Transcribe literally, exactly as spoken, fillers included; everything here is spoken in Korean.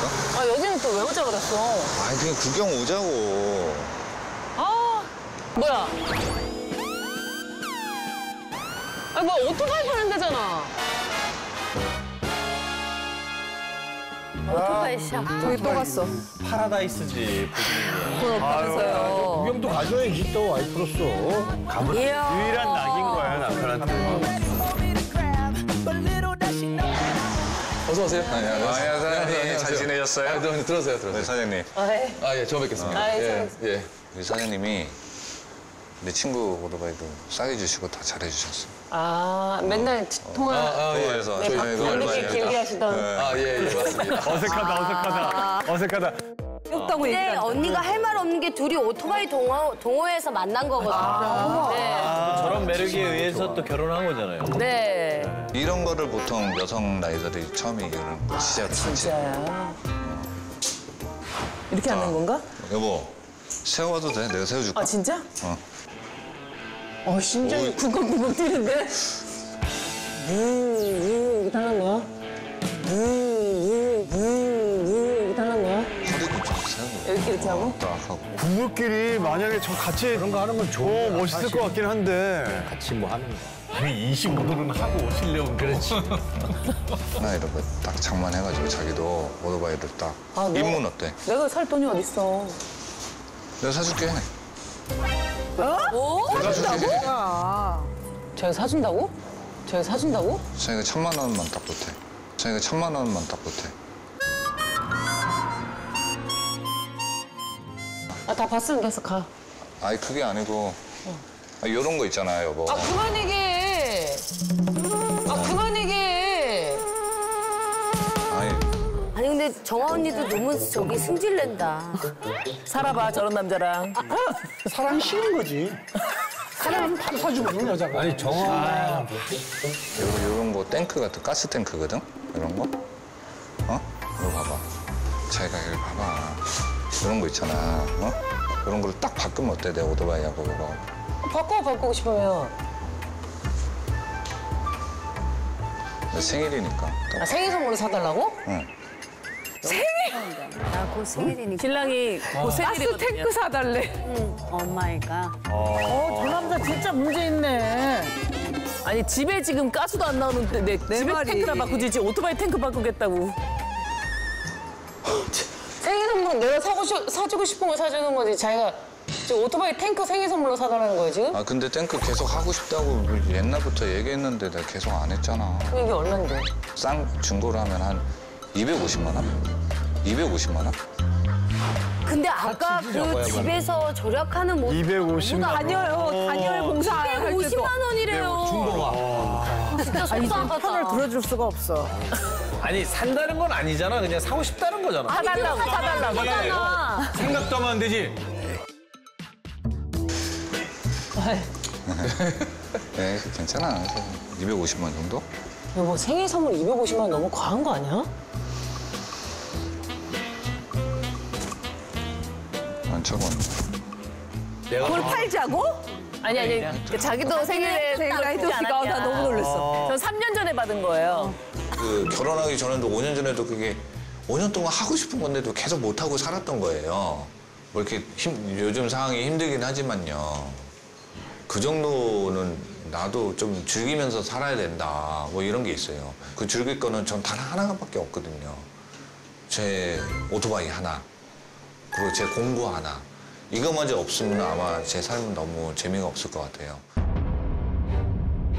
아, 여기는 또 왜 오자 그랬어? 아니, 그냥 구경 오자고. 아, 뭐야? 아니, 뭐 오토바이 파는 데잖아. 오토바이 샵. 저기 또 갔어. 파라다이스지. 돈 없다면서요. 구경도 가져야지 또 와이프로서. 가면 유일한 낙인 거야 남편한테. 어서 오세요. 아, 예, 안녕하세요. 사장님, 잘 지내셨어요? 아, 들, 들어오세요, 들어오세요. 네, 사장님. 아, 네. 아, 예, 처음 뵙겠습니다. 아, 예, 예, 처음 예. 우리 사장님이 내 친구 오토바이도 싸게 주시고 다 잘해주셨어요. 아, 맨날 통화. 아, 예. 통화해서 네, 저희 박- 이거 이렇게 얼마예요? 길게 하시던. 아, 예, 예, 맞습니다. 어색하다 어색하다 어색하다. 귀엽다고 근데 얘기하는 언니가 할 말 없는 게 둘이 오토바이 동호, 동호회에서 만난 거거든요. 아, 저런 매력에 의해서 또 결혼한 거잖아요. 네. 이런 거를 보통 여성 라이더들이 처음에 이런 거 시작을 하지. 진짜야. 이렇게 하는 건가? 여보, 세워도 돼? 내가 세워줄까? 아, 진짜? 어. 어, 심장이 쿵쾅쿵쾅 뛰는데? 무무 이렇게 하는 거야? 무무무 이렇게 하는 거야? 허리도 좀 세우고. 이렇게 이렇게 하고? 딱 하고. 부부끼리 만약에 저 같이 그런 거 하는 건 좋어. 멋있을 것 같긴 한데. 같이 뭐 하는 거. 아니 이십오 도는 하고 오시려면 그렇지. 하나 이런 거 딱 장만해가지고 자기도 오토바이를 딱. 아, 너- 입문 어때? 내가 살 돈이 어딨어. 내가 사줄게. 오? 사줄게. 제가 사준다고? 제가 사준다고? 자기가 천만 원만 딱 보태. 자기가 천만 원만 딱 보태. 아, 다 봤으면 계속 가. 아니 그게 아니고 아, 이런 거 있잖아요, 여보. 아, 그만 얘기해. 아, 그만 얘기해. 아니 아니 근데 정아 언니도 너무 저기 승질낸다. 살아봐, 저런 남자랑. 사람이 싫은 거지. 사람은 바로 사주거든 여자가. 아니 정아. 이런, 이런 거 탱크 같은 가스 탱크거든? 이런 거? 어? 이거 봐봐. 자기가 여기 봐봐. 이런 거 있잖아. 어? 이런 거를 딱 바꾸면 어때? 내 오토바이하고 이거. 바꿔, 바꾸고 싶으면. 내 생일이니까. 아, 생일 선물로 사달라고? 응. 나 곧 생일이니까. 신랑이 곧 가스 생일이거든요. 탱크 사달래. 엄마이가. 어, 저 남자 진짜 문제 있네. 아니, 집에 지금 가스도 안 나오는데 내, 내 집에 말이. 탱크나 바꾸지, 지금 오토바이 탱크 바꾸겠다고. 생일 선물 내가 사고 싶, 사주고 싶은 거 사주는 거지. 자기가 지금 오토바이 탱크 생일 선물로 사달라는 거예요, 지금? 아 근데 탱크 계속 하고 싶다고 옛날부터 얘기했는데 내가 계속 안 했잖아. 그럼 이게 얼만데? 쌍 중고로 하면 한 이백오십만 원? 이백오십만 원? 근데 아까 그 집에서 절약하는 모습 이백오십만 원. 단열, 단열 공사할 때도. 이백오십만 원이래요. 중고가. 진짜 아니, 속상하다. 편을 들어줄 수가 없어. 아니 산다는 건 아니잖아. 그냥 사고 싶다는 거잖아. 사달라고, 사달라고. 하잖아. 생각도 하면 안 되지. 네, 괜찮아. 이백오십만 원 정도? 여보, 생일 선물 이백오십만 원 너무 과한 거 아니야? 안 차고 왔네. 그걸 팔자고? 아니, 아니. 자기도 생일에 생일 해줬으니까 나 너무 놀랐어. 전 삼 년 전에 받은 거예요. 그 결혼하기 전에도 오 년 전에도 그게 오 년 동안 하고 싶은 건데도 계속 못 하고 살았던 거예요. 뭐 이렇게 힘, 요즘 상황이 힘들긴 하지만요. 그 정도는 나도 좀 즐기면서 살아야 된다. 뭐 이런 게 있어요. 그 즐길 거는 전 단 하나밖에 없거든요. 제 오토바이 하나, 그리고 제 공부 하나. 이거마저 없으면 아마 제 삶은 너무 재미가 없을 것 같아요.